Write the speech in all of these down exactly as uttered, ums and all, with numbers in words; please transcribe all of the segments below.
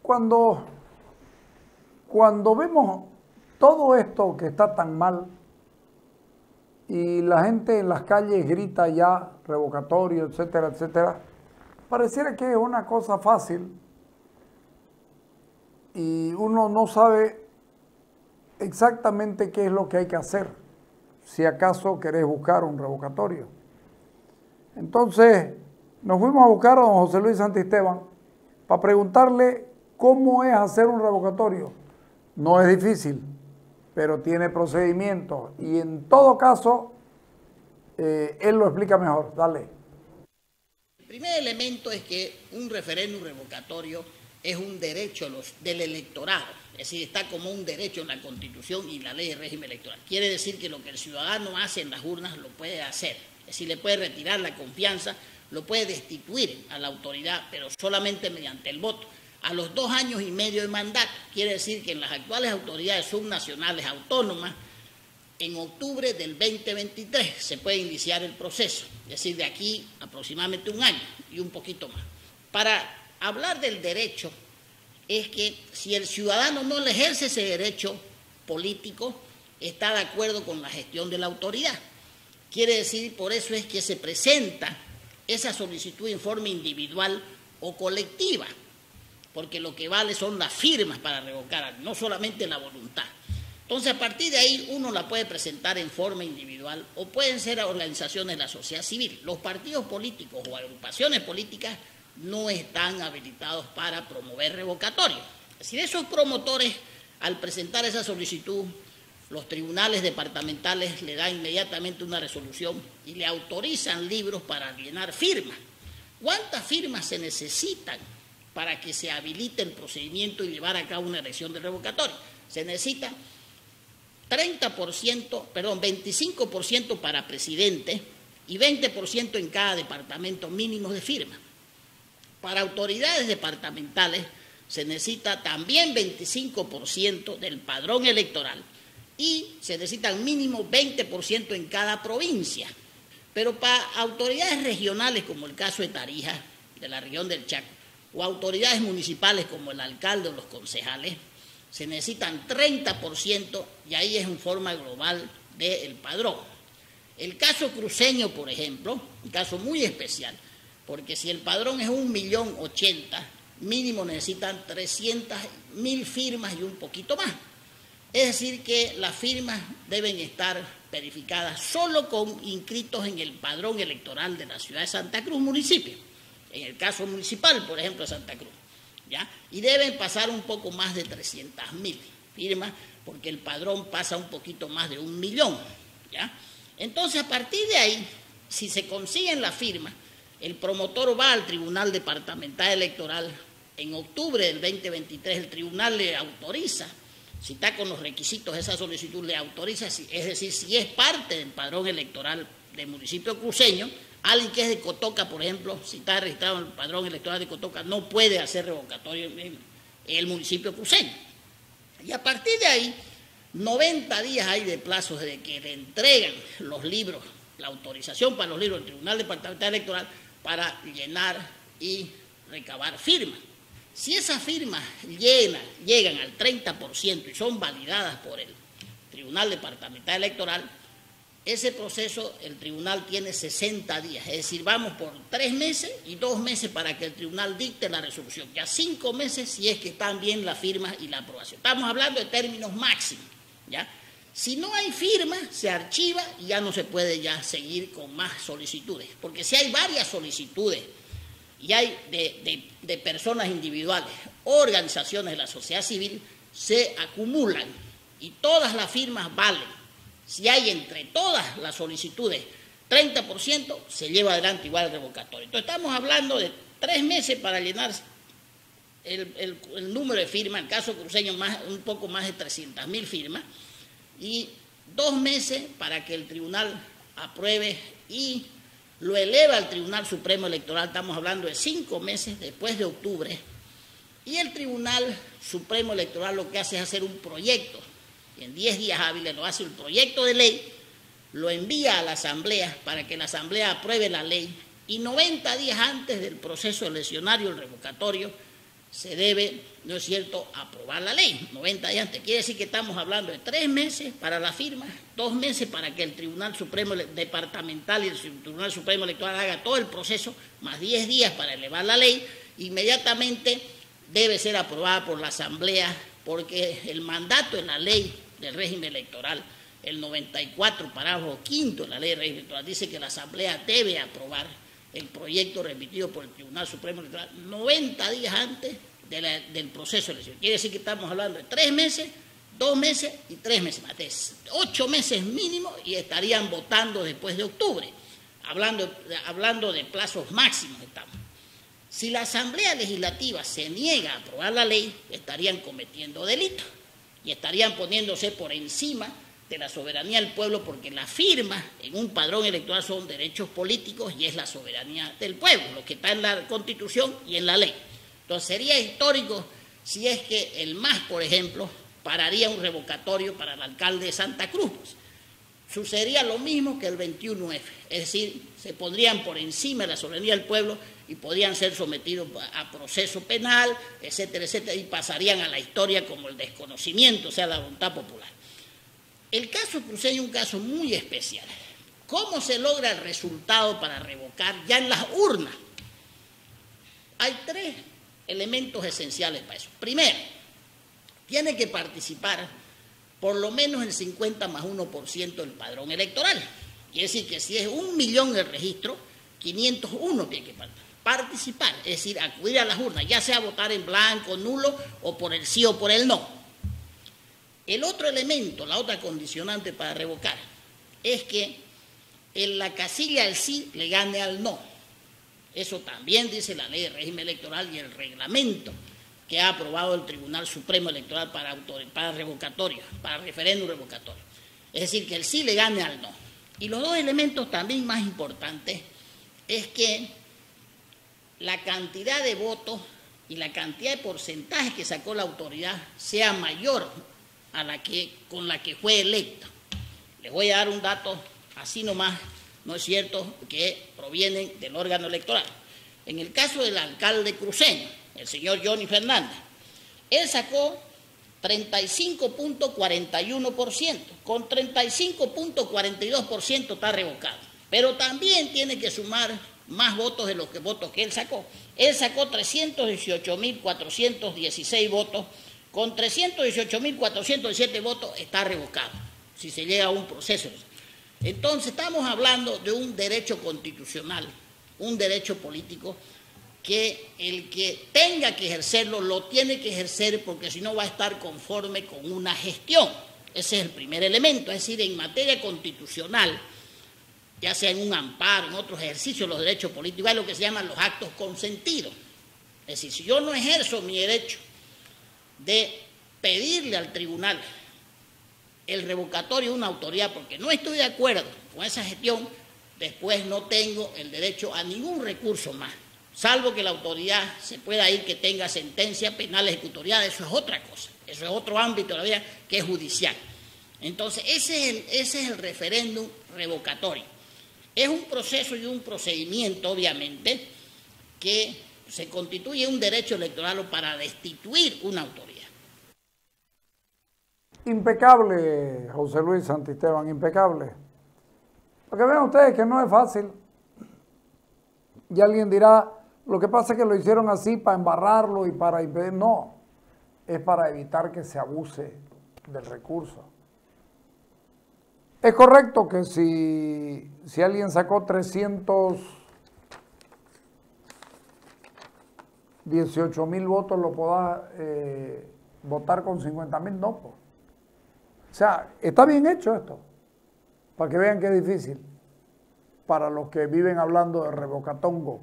Cuando, cuando vemos todo esto que está tan mal y la gente en las calles grita ya revocatorio, etcétera, etcétera, pareciera que es una cosa fácil y uno no sabe exactamente qué es lo que hay que hacer, si acaso querés buscar un revocatorio. Entonces, nos fuimos a buscar a don José Luis Santisteban para preguntarle cómo es hacer un revocatorio. No es difícil, pero tiene procedimientos y en todo caso, eh, él lo explica mejor. Dale. El primer elemento es que un referéndum revocatorio es un derecho los, del electorado, es decir, está como un derecho en la Constitución y la ley de régimen electoral. Quiere decir que lo que el ciudadano hace en las urnas lo puede hacer, es decir, le puede retirar la confianza, lo puede destituir a la autoridad, pero solamente mediante el voto. A los dos años y medio de mandato, quiere decir que en las actuales autoridades subnacionales autónomas, en octubre del veinte veintitrés se puede iniciar el proceso, es decir, de aquí aproximadamente un año y un poquito más. Para hablar del derecho, es que si el ciudadano no le ejerce ese derecho político, está de acuerdo con la gestión de la autoridad. Quiere decir, por eso es que se presenta esa solicitud en forma individual o colectiva, porque lo que vale son las firmas para revocar, no solamente la voluntad. Entonces, a partir de ahí, uno la puede presentar en forma individual o pueden ser organizaciones de la sociedad civil. Los partidos políticos o agrupaciones políticas no están habilitados para promover revocatorios. Es decir, esos promotores, al presentar esa solicitud, los tribunales departamentales le dan inmediatamente una resolución y le autorizan libros para llenar firmas. ¿Cuántas firmas se necesitan para que se habilite el procedimiento y llevar a cabo una elección de revocatorio? Se necesita treinta por ciento, perdón, veinticinco por ciento para presidente y veinte por ciento en cada departamento mínimos de firma. Para autoridades departamentales se necesita también veinticinco por ciento del padrón electoral y se necesitan mínimo veinte por ciento en cada provincia. Pero para autoridades regionales, como el caso de Tarija, de la región del Chaco, o autoridades municipales como el alcalde o los concejales, se necesitan treinta por ciento y ahí es en forma global del padrón. El caso cruceño, por ejemplo, un caso muy especial, porque si el padrón es un millón ochenta, mínimo necesitan trescientas mil firmas y un poquito más. Es decir, que las firmas deben estar verificadas solo con inscritos en el padrón electoral de la ciudad de Santa Cruz, municipio. En el caso municipal, por ejemplo, de Santa Cruz. ¿Ya? Y deben pasar un poco más de trescientas mil firmas, porque el padrón pasa un poquito más de un millón. ¿Ya? Entonces, a partir de ahí, si se consiguen las firmas, el promotor va al Tribunal Departamental Electoral. En octubre del veinte veintitrés, el tribunal le autoriza, si está con los requisitos de esa solicitud, le autoriza, es decir, si es parte del padrón electoral del municipio cruceño. Alguien que es de Cotoca, por ejemplo, si está registrado en el padrón electoral de Cotoca, no puede hacer revocatorio en el municipio cruceño. Y a partir de ahí, noventa días hay de plazo desde que le entregan los libros, la autorización para los libros del Tribunal Departamental Electoral para llenar y recabar firmas. Si esas firmas llegan, llegan al treinta por ciento y son validadas por el Tribunal Departamental Electoral, ese proceso el tribunal tiene sesenta días, es decir, vamos por tres meses y dos meses para que el tribunal dicte la resolución, ya cinco meses si es que están bien las firmas y la aprobación. Estamos hablando de términos máximos, ¿ya? Si no hay firma, se archiva y ya no se puede ya seguir con más solicitudes, porque si hay varias solicitudes y hay de, de, de personas individuales, organizaciones de la sociedad civil, se acumulan y todas las firmas valen. Si hay entre todas las solicitudes treinta por ciento, se lleva adelante igual el revocatorio. Entonces estamos hablando de tres meses para llenar el, el, el número de firmas, en el caso cruceño más, un poco más de trescientas mil firmas, y dos meses para que el tribunal apruebe y lo eleva al Tribunal Supremo Electoral. Estamos hablando de cinco meses después de octubre, y el Tribunal Supremo Electoral lo que hace es hacer un proyecto. Y en diez días hábiles lo hace el proyecto de ley, lo envía a la Asamblea para que la Asamblea apruebe la ley y noventa días antes del proceso eleccionario, el revocatorio, se debe, ¿no es cierto?, aprobar la ley, noventa días antes. Quiere decir que estamos hablando de tres meses para la firma, dos meses para que el Tribunal Supremo Departamental y el Tribunal Supremo Electoral haga todo el proceso, más diez días para elevar la ley. Inmediatamente debe ser aprobada por la Asamblea, porque el mandato en la ley del régimen electoral, el noventa y cuatro, parágrafo quinto de la ley del régimen electoral, dice que la Asamblea debe aprobar el proyecto remitido por el Tribunal Supremo Electoral noventa días antes de la, del proceso de elección. Quiere decir que estamos hablando de tres meses, dos meses y tres meses más. De ocho meses mínimo y estarían votando después de octubre. Hablando, hablando de plazos máximos estamos. Si la Asamblea Legislativa se niega a aprobar la ley, estarían cometiendo delito y estarían poniéndose por encima de la soberanía del pueblo, porque la firma en un padrón electoral son derechos políticos y es la soberanía del pueblo, lo que está en la Constitución y en la ley. Entonces sería histórico si es que el M A S, por ejemplo, pararía un revocatorio para el alcalde de Santa Cruz. Sucedería lo mismo que el veintiuno efe, es decir, se pondrían por encima de la soberanía del pueblo y podrían ser sometidos a proceso penal, etcétera, etcétera, y pasarían a la historia como el desconocimiento, o sea, la voluntad popular. El caso cruceño es un caso muy especial. ¿Cómo se logra el resultado para revocar ya en las urnas? Hay tres elementos esenciales para eso. Primero, tiene que participar por lo menos el cincuenta más uno por ciento del padrón electoral. Quiere decir que si es un millón el registro, quinientos uno tiene que participar, es decir, acudir a las urnas, ya sea votar en blanco, nulo, o por el sí o por el no. El otro elemento, la otra condicionante para revocar, es que en la casilla del sí le gane al no. Eso también dice la ley de régimen electoral y el reglamento que ha aprobado el Tribunal Supremo Electoral para, para revocatorio, para referéndum revocatorio. Es decir, que el sí le gane al no. Y los dos elementos también más importantes es que la cantidad de votos y la cantidad de porcentaje que sacó la autoridad sea mayor a la que, con la que fue electa. Les voy a dar un dato así nomás, no es cierto, que provienen del órgano electoral. En el caso del alcalde cruceño, el señor Johnny Fernández, él sacó treinta y cinco punto cuarenta y uno por ciento, con treinta y cinco punto cuarenta y dos por ciento está revocado, pero también tiene que sumar más votos de los que votos que él sacó. Él sacó trescientos dieciocho mil cuatrocientos dieciséis votos, con trescientos dieciocho mil cuatrocientos diecisiete votos está revocado, si se llega a un proceso. Entonces estamos hablando de un derecho constitucional, un derecho político, que el que tenga que ejercerlo, lo tiene que ejercer, porque si no va a estar conforme con una gestión. Ese es el primer elemento, es decir, en materia constitucional, ya sea en un amparo, en otros ejercicios de los derechos políticos, hay lo que se llaman los actos consentidos. Es decir, si yo no ejerzo mi derecho de pedirle al tribunal el revocatorio de una autoridad porque no estoy de acuerdo con esa gestión, después no tengo el derecho a ningún recurso más, salvo que la autoridad se pueda ir, que tenga sentencia penal ejecutorial. Eso es otra cosa, eso es otro ámbito de la vida que es judicial. Entonces ese es el, ese es el referéndum revocatorio. Es un proceso y un procedimiento, obviamente, que se constituye un derecho electoral para destituir una autoridad. Impecable, José Luis Santisteban, impecable. Porque vean ustedes que no es fácil. Y alguien dirá, lo que pasa es que lo hicieron así para embarrarlo y para impedir. No, es para evitar que se abuse del recurso. Es correcto que si, si alguien sacó trescientos dieciocho mil votos, lo pueda eh, votar con cincuenta mil, no. Pues. O sea, está bien hecho esto, para que vean que es difícil, para los que viven hablando de revocatongo.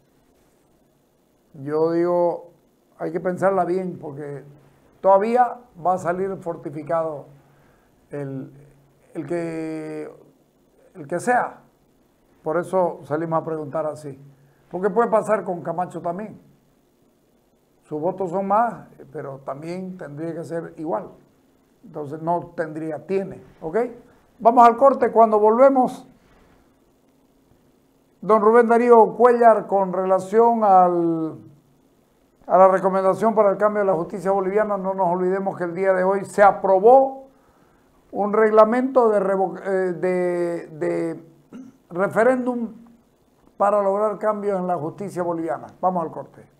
Yo digo, hay que pensarla bien, porque todavía va a salir fortificado el, el, que, el que sea. Por eso salimos a preguntar así. Porque puede pasar con Camacho también. Sus votos son más, pero también tendría que ser igual. Entonces no tendría, tiene. ¿Ok? Vamos al corte. Cuando volvemos, don Rubén Darío Cuéllar, con relación al, a la recomendación para el cambio de la justicia boliviana, no nos olvidemos que el día de hoy se aprobó un reglamento de, eh, de, de referéndum para lograr cambios en la justicia boliviana. Vamos al corte.